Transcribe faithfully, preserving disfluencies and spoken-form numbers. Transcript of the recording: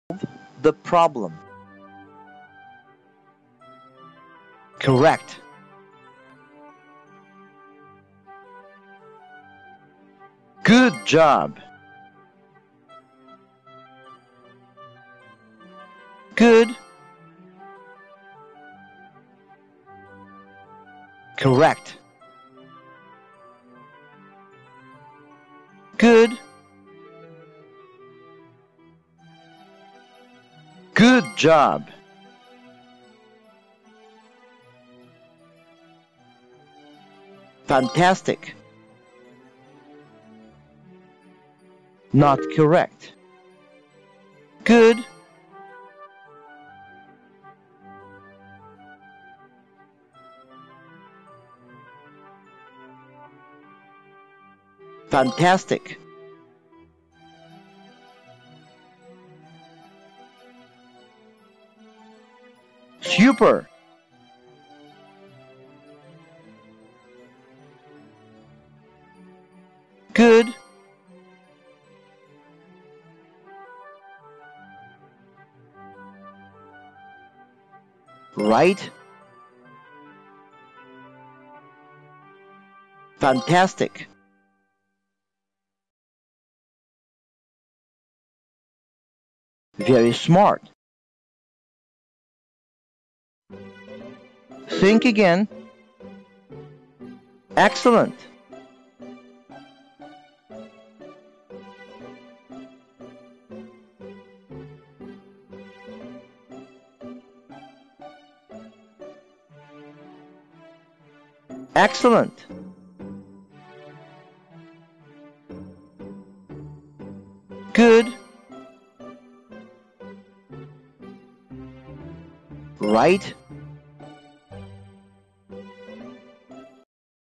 the problem. Correct. Good job. Good. Correct. Good. Good job. Fantastic. Not correct. Good. Fantastic. Super. Good. Right. Fantastic. Very smart. Think again. Excellent. Excellent. Good. Right.